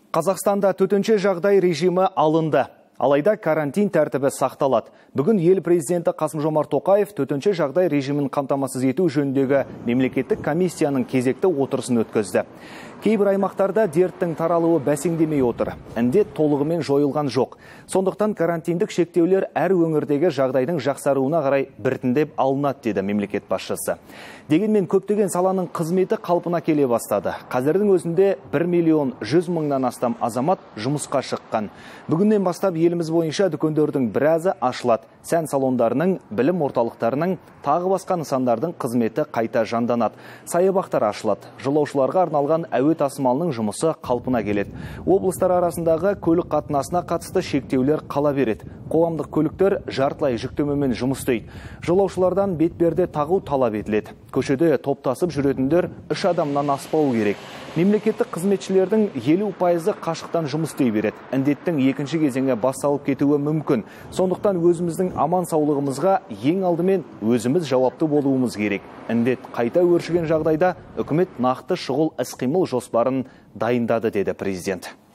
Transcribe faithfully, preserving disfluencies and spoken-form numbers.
Қазақстанда төтенше жағдай режимі алынды. Алайда карантин тәртібі сақталады. Бүгін ел президенті Қасым-Жомарт Тоқаев төтенше жағдай режимін қамтамасыз ету жөніндегі мемлекеттік комиссияның кезекті отырысын өткізді. Кейбір аймақтарда дерттің таралуы бәсеңдемей отыр. Індет толығымен жойылған жоқ. Сондықтан карантиндік шектеулер әр өңірдегі жағдайдың жақсаруына қарай біртіндеп алынады, деді мемлекет басшысы. Дегенмен көптеген саланың қызметі қалпына келе бастады. Қазірдің өзінде бір миллион жүз мыңнан астам азамат жұмысқа шыққан. Бүгіннен бастап еліміз бойынша дүкендердің біразы ашылады. Сән салондарының, білім орталықтарының, тағы басқа нысандардың қызметі қайта жанданады. Саябақтар ашылады. Жолаушыларға арналған әуе тасымалының жұмысы қалпына келеді. Облыстар арасындағы көлік қатынасына қатысты шектеулер қала береді. Қоғамдық көліктер жартылай жүктемемен жұмыс істейді. Жолаушылардан бетперде тағу талап етіледі. Көшеде топтасып жүретіндер үш адамнан аспауы керек. Мемлекеттік қызметшілердің елу пайызы қашықтан жұмыс істей береді. Індеттің екінші кезеңі басталып кетуі мүмкін. Сондықтан өзіміздің аман саулығымызға ең алдымен өзіміз жауапты болуымыз керек. Індет қайта өршіген жағдайда үкімет нақты шұғыл іс-қимыл жоспарын дайындады, деді президент.